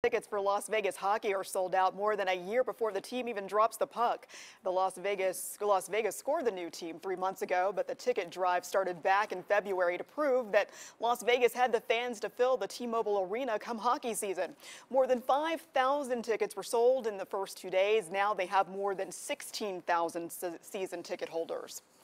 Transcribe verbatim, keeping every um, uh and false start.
Tickets for Las Vegas hockey are sold out more than a year before the team even drops the puck. The Las Vegas, Las Vegas scored the new team three months ago, but the ticket drive started back in February to prove that Las Vegas had the fans to fill the T-Mobile Arena come hockey season. More than five thousand tickets were sold in the first two days. Now they have more than sixteen thousand season ticket holders.